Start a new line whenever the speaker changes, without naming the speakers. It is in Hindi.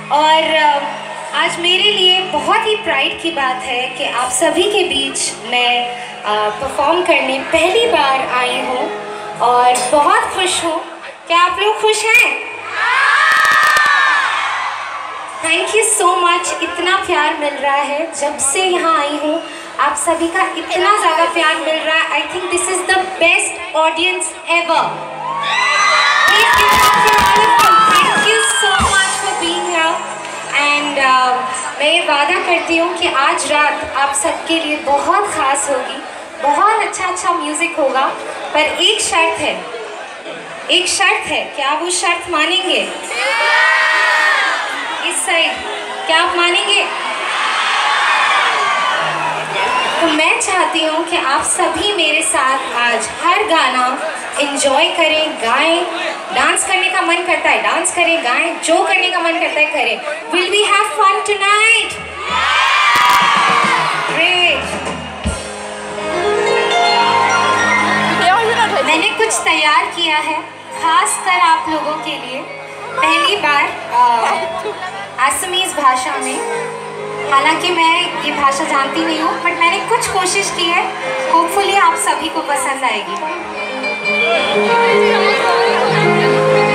और आज मेरे लिए बहुत ही प्राइड की बात है कि आप सभी के बीच मैं परफॉर्म करने पहली बार आई हूँ और बहुत खुश हूँ। क्या आप लोग खुश हैं? Thank you so much. इतना प्यार मिल रहा है जब से यहाँ आई हूँ, आप सभी का इतना ज़्यादा प्यार मिल रहा है। I think this is the best audience ever. Thank you so much for being here and मैं ये वादा करती हूँ कि आज रात आप सबके लिए बहुत ख़ास होगी, बहुत अच्छा म्यूज़िक होगा। पर एक शर्त है, क्या आप वो शर्त मानेंगे? इस साइड, क्या आप मानेंगे? तो मैं चाहती हूँ कि आप सभी मेरे साथ आज हर गाना एंजॉय करें, गाएं। डांस करने का मन करता है डांस करें, गाएं, जो करने का मन करता है करें। Will we have fun tonight? Great. मैंने कुछ तैयार किया है खास कर आप लोगों के लिए, पहली बार असमीज भाषा में। हालांकि मैं ये भाषा जानती नहीं हूँ, बट मैंने कुछ कोशिश की है। होपफुली आप सभी को पसंद आएगी।